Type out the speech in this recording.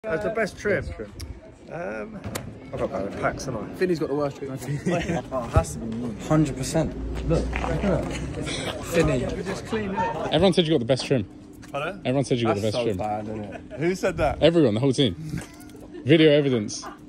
That's the best trim. I've got about packs, haven't I? Finney's got the worst trim. Oh, it has to be me. 100%. Look. Finney. Everyone said you got the best trim. Pardon? Everyone said you got the best trim. Bad, isn't it? Who said that? Everyone, the whole team. Video evidence.